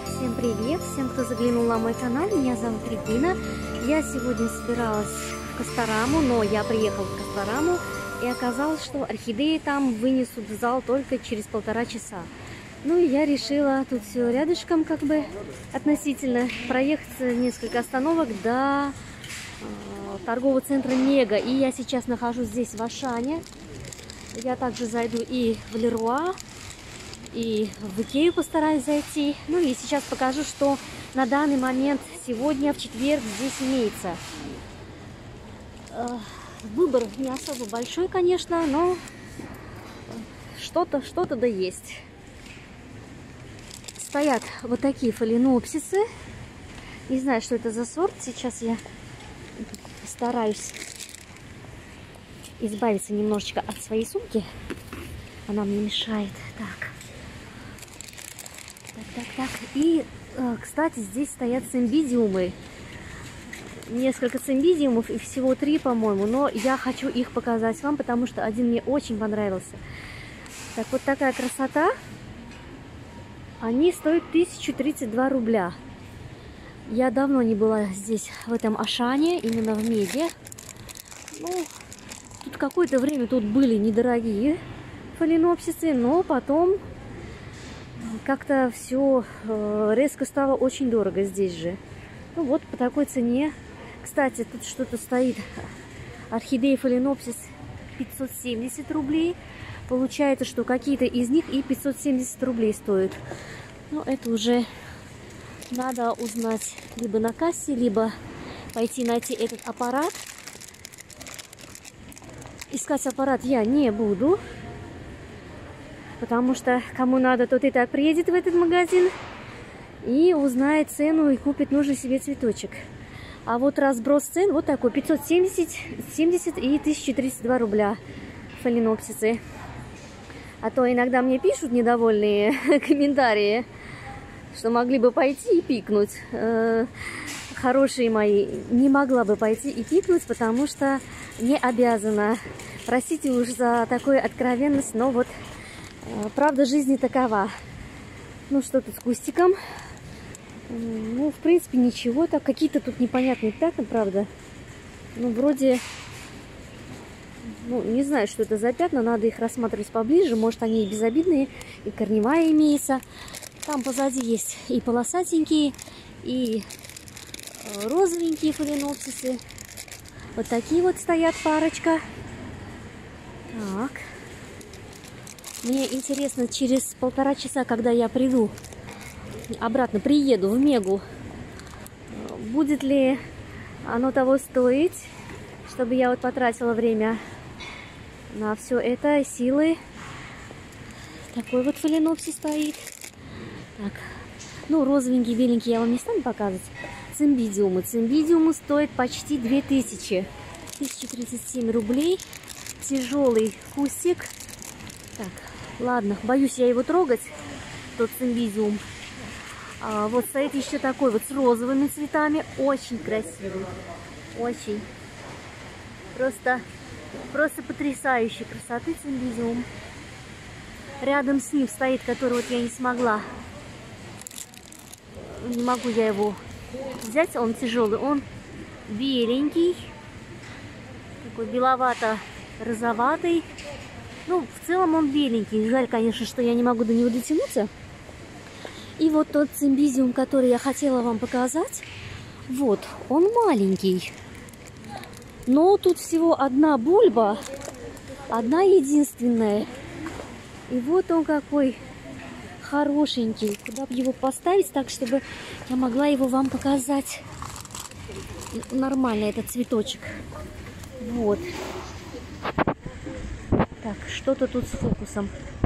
Всем привет! Всем, кто заглянул на мой канал, меня зовут Регина. Я сегодня собиралась в Костараму, но я приехала в Костараму, и оказалось, что орхидеи там вынесут в зал только через 1,5 часа. Ну и я решила тут все рядышком, как бы относительно, проехать несколько остановок до торгового центра Мега. И я сейчас нахожусь здесь, в Ашане. Я также зайду и в Леруа, и в Икею постараюсь зайти. Ну и сейчас покажу, что на данный момент сегодня, в четверг, здесь имеется. Выбор не особо большой, конечно, но что-то да есть. Стоят вот такие фаленопсисы. Не знаю, что это за сорт. Сейчас я стараюсь избавиться немножечко от своей сумки. Она мне мешает. Так. И, кстати, здесь стоят цимбидиумы. Несколько цимбидиумов, и всего 3, по-моему. Но я хочу их показать вам, потому что один мне очень понравился. Так, вот такая красота. Они стоят 1032 рубля. Я давно не была здесь, в этом Ашане, именно в Меге. Ну, тут какое-то время тут были недорогие фаленопсисы, но потом как-то все резко стало очень дорого здесь же. Ну вот по такой цене. Кстати, тут что-то стоит. Орхидея фаленопсис 570 рублей. Получается, что какие-то из них и 570 рублей стоят. Но это уже надо узнать либо на кассе, либо пойти найти этот аппарат. Искать аппарат я не буду, потому что кому надо, тот и так приедет в этот магазин и узнает цену и купит нужный себе цветочек. А вот разброс цен вот такой: 570 и 1032 рубля фаленопсисы. А то иногда мне пишут недовольные комментарии, что могли бы пойти и пикнуть. Хорошие мои, не могла бы пойти и пикнуть, потому что не обязана. Простите уж за такую откровенность, но вот правда жизни такова. Ну что тут с кустиком? Ну, в принципе, ничего. Так, какие-то тут непонятные пятна, правда. Ну, вроде... Ну, не знаю, что это за пятна, надо их рассматривать поближе. Может, они и безобидные, и корневая имеется. Там позади есть и полосатенькие, и розовенькие фаленопсисы. Вот такие вот стоят парочка. Так. Мне интересно, через 1,5 часа, когда я приеду в Мегу, будет ли оно того стоить, чтобы я вот потратила время на все это, силы. Такой вот фаленопсис стоит. Так, ну, розовенький, беленький я вам не стану показывать. Цимбидиумы. Цимбидиумы стоят почти 2000. 1037 рублей. Тяжелый кустик. Так, ладно, боюсь я его трогать, тот цимбидиум. Вот стоит еще такой вот с розовыми цветами. Очень красивый. Очень. Просто потрясающей красоты цимбидиум. Рядом с ним стоит, который вот я не смогла. Не могу я его взять, он тяжелый. Он беленький. Такой беловато-розоватый. Ну, в целом он беленький. Жаль, конечно, что я не могу до него дотянуться. И вот тот цимбидиум, который я хотела вам показать, вот, он маленький. Но тут всего одна бульба, одна единственная. И вот он какой хорошенький. Куда бы его поставить так, чтобы я могла его вам показать нормально, этот цветочек. Вот. Так, что-то тут с фокусом.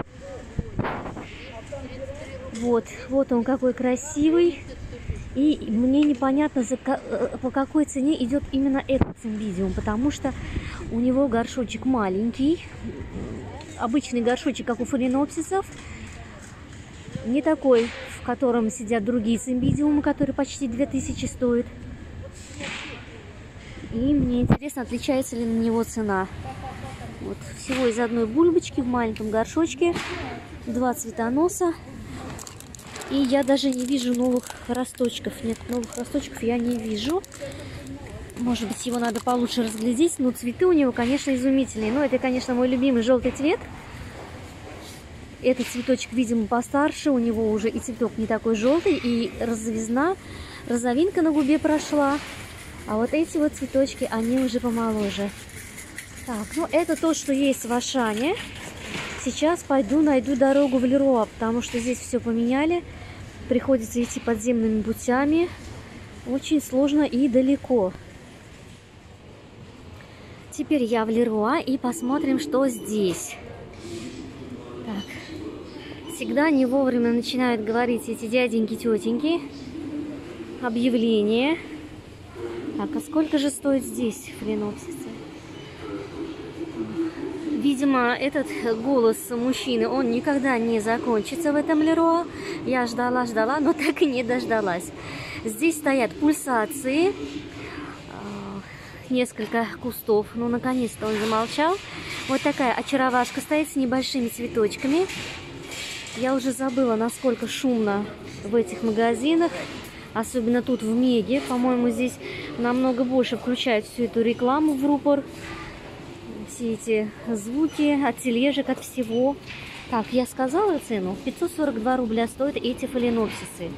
Вот он какой красивый. И мне непонятно, по какой цене идет именно этот цимбидиум, потому что у него горшочек маленький. Обычный горшочек, как у фаленопсисов. Не такой, в котором сидят другие цимбидиумы, которые почти 2000 стоят. И мне интересно, отличается ли на него цена. Вот, всего из одной бульбочки в маленьком горшочке. 2 цветоноса. И я даже не вижу новых росточков. Нет, новых росточков я не вижу. Может быть, его надо получше разглядеть. Но цветы у него, конечно, изумительные. Но это, конечно, мой любимый желтый цвет. Этот цветочек, видимо, постарше. У него уже и цветок не такой желтый. И розовизна, розовинка на губе прошла. А вот эти вот цветочки, они уже помоложе. Так, ну это то, что есть в Ашане. Сейчас пойду найду дорогу в Леруа, потому что здесь все поменяли. Приходится идти подземными путями. Очень сложно и далеко. Теперь я в Леруа и посмотрим, что здесь. Так. Всегда не вовремя начинают говорить эти дяденьки-тетеньки. Объявление. Так, а сколько же стоит здесь фаленопсисы? Видимо, этот голос мужчины, он никогда не закончится в этом Леруа. Я ждала, но так и не дождалась. Здесь стоят пульсации, несколько кустов. Ну, наконец-то он замолчал. Вот такая очаровашка стоит с небольшими цветочками. Я уже забыла, насколько шумно в этих магазинах. Особенно тут в Меге. По-моему, здесь намного больше включают всю эту рекламу в рупор. Все эти звуки от тележек, от всего. Так, я сказала цену. 542 рубля стоят эти фаленопсисы.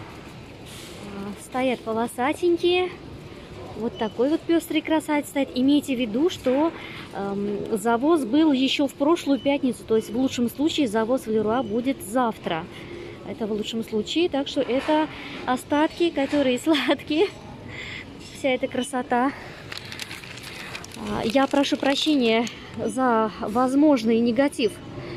Стоят полосатенькие. Вот такой вот пестрый красавец стоит. Имейте в виду, что завоз был еще в прошлую пятницу. То есть в лучшем случае завоз в Леруа будет завтра. Это в лучшем случае. Так что это остатки, которые сладкие. Вся эта красота. Я прошу прощения за возможный негатив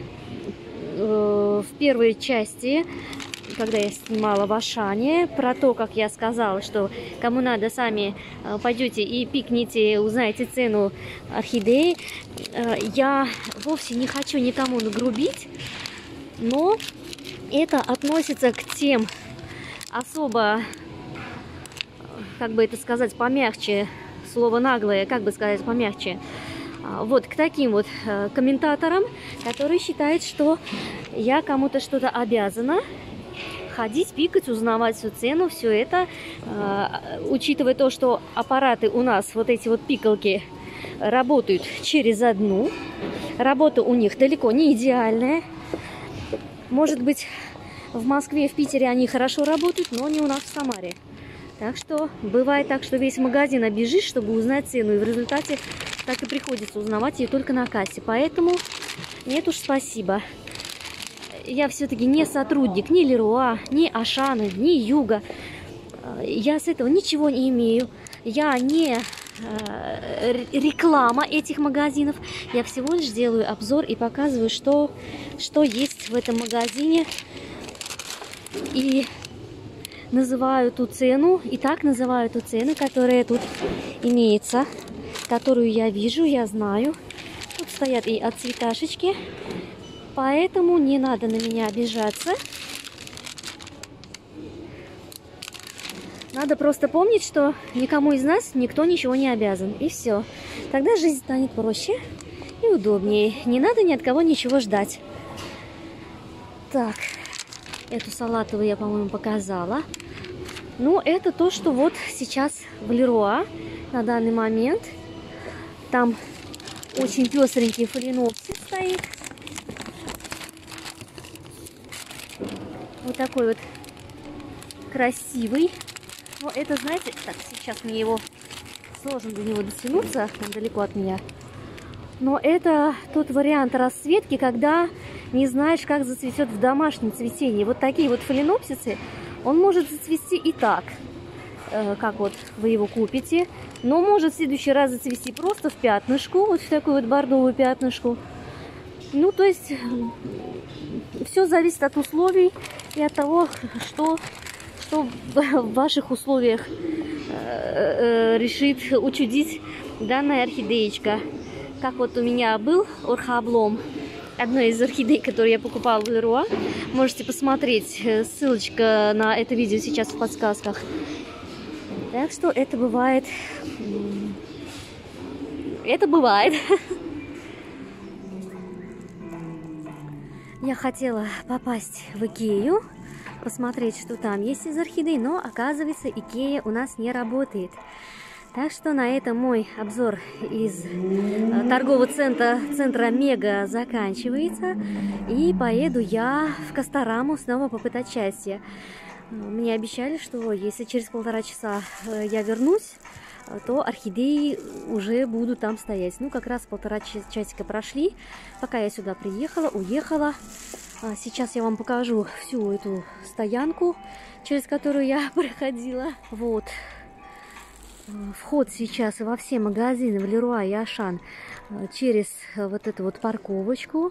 в первой части, когда я снимала в Ашане, про то, как я сказала, что кому надо, сами пойдете и пикните, узнаете цену орхидеи. Я вовсе не хочу никому нагрубить, но это относится к тем особо, как бы это сказать, помягче, слово наглое, как бы сказать помягче, вот к таким вот комментаторам, которые считают, что я кому-то что-то обязана ходить, пикать, узнавать всю цену, все это, учитывая то, что аппараты у нас, вот эти вот пикалки, работают через одну, работа у них далеко не идеальная. Может быть, в Москве, в Питере они хорошо работают, но не у нас в Самаре. Так что бывает так, что весь магазин обежишь, чтобы узнать цену, и в результате так и приходится узнавать ее только на кассе. Поэтому нет уж, спасибо. Я все-таки не сотрудник ни Леруа, ни Ашана, ни Юга. Я с этого ничего не имею. Я не реклама этих магазинов. Я всего лишь делаю обзор и показываю, что есть в этом магазине. И называю ту цену, и так называю ту цену, которая тут имеется, которую я вижу, я знаю. Тут стоят и отцветашечки, поэтому не надо на меня обижаться. Надо просто помнить, что никому из нас никто ничего не обязан, и все. Тогда жизнь станет проще и удобнее. Не надо ни от кого ничего ждать. Так, эту салатовую я, по-моему, показала. Ну, это то, что вот сейчас в Леруа на данный момент. Там очень пестренький фаленопсис стоит. Вот такой вот красивый. Но это, знаете, так, сейчас мне его сложно до него дотянуться, он далеко от меня. Но это тот вариант расцветки, когда не знаешь, как зацветет в домашнем цветении. Вот такие вот фаленопсисы, он может зацвести и так, как вот вы его купите. Но может в следующий раз зацвести просто в пятнышку, вот в такую вот бордовую пятнышку. Ну, то есть, все зависит от условий и от того, что в ваших условиях решит учудить данная орхидеечка. Как вот у меня был орхоблом, одной из орхидей, которую я покупала в Леруа. Можете посмотреть, ссылочка на это видео сейчас в подсказках. Так что это бывает. Это бывает. Я хотела попасть в Икею, посмотреть, что там есть из орхидей, но оказывается, Икея у нас не работает. Так что на этом мой обзор из торгового центра Мега заканчивается. И поеду я в Костараму снова попытать счастье. Мне обещали, что если через 1,5 часа я вернусь, то орхидеи уже будут там стоять. Ну, как раз 1,5 часика прошли, пока я сюда приехала, уехала. Сейчас я вам покажу всю эту стоянку, через которую я проходила. Вот. Вход сейчас во все магазины в Леруа и Ашан через вот эту вот парковочку.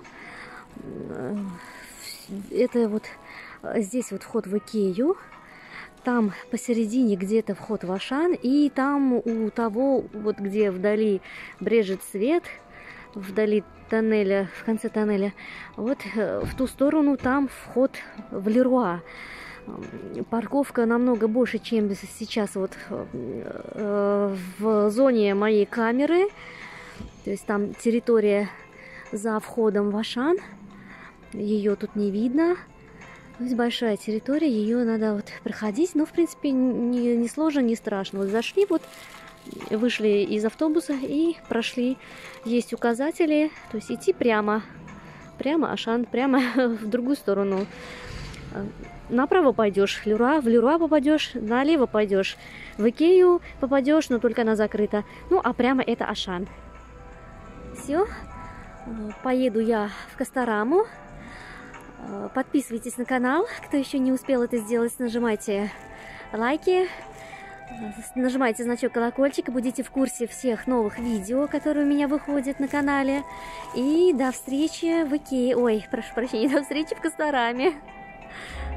Это вот здесь вот вход в Икею. Там посередине где-то вход в Ашан. И там у того, вот где вдали брежет свет, вдали тоннеля, в конце тоннеля, вот в ту сторону там вход в Леруа. Парковка намного больше, чем сейчас вот в зоне моей камеры. То есть там территория за входом в Ашан. Ее тут не видно. То есть большая территория, ее надо вот проходить. Но, в принципе, не сложно, не страшно. Вот зашли, вот вышли из автобуса и прошли. Есть указатели, то есть идти прямо. Прямо Ашан, прямо в другую сторону. Направо пойдешь, в Леруа попадешь, налево пойдешь, в Икею попадешь, но только она закрыта. Ну, а прямо это Ашан. Все, поеду я в Костараму. Подписывайтесь на канал, кто еще не успел это сделать, нажимайте лайки, нажимайте значок колокольчика, будете в курсе всех новых видео, которые у меня выходят на канале. И до встречи в Икее, ой, прошу прощения, до встречи в Костараме.